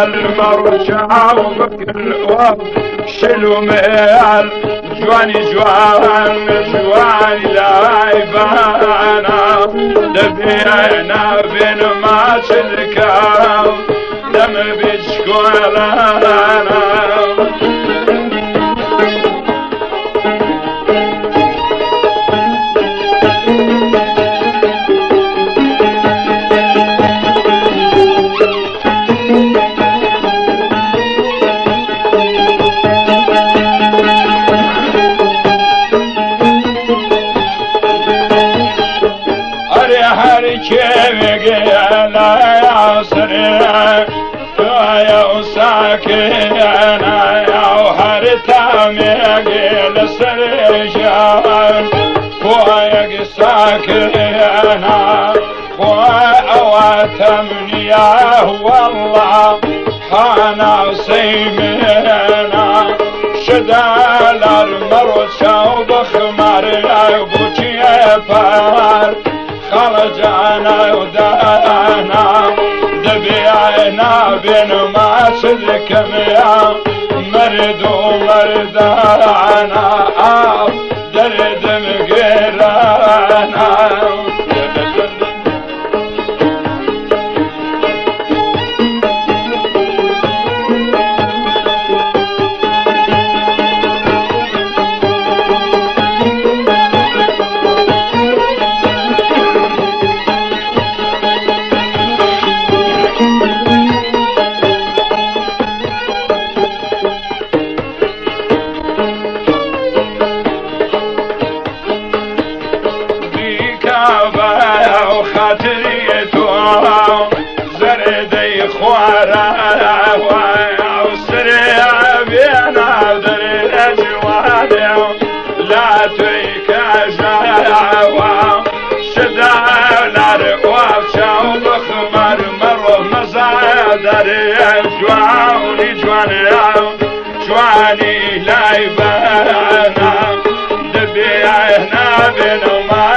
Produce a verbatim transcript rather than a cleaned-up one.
المرجع وبكر شلو مال جواني جوان جواني لا يبانا دبينا بين ما شلكا دم بشكولانا ساكنا يا وهرتا ميقل سرجان خويا ساكنا خويا واتمني يا والله حانا سيمنا شدال المرو شوب خمار يا بوشي فار خرجانا ودانا دبيعنا بين ما سلكم يا مرد ومردانا درد مقرانا زردي خوارا وسريع بينا در الأجواد لا تيكاجا شدالر وافشا وبخمر مرو مزادر جواني جواني جواني لا يبانا دبيعنا بينما